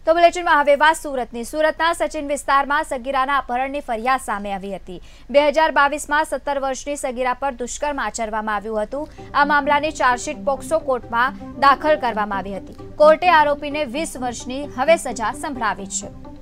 તો બુલેટિનમાં હવે વાત સુરતની। સુરતના સચિન વિસ્તારમાં સગીરાના અપહરણની ફરિયાદ સામે આવી હતી। 2022માં 17 વર્ષની સગીરા પર દુષ્કર્મ આચરવામાં આવ્યું હતું। આ મામલાની ચાર્જશીટ પોક્સો કોર્ટમાં દાખલ કરવામાં આવી હતી। કોર્ટે આરોપીને 20 વર્ષની હવે સજા સંભળાવી છે।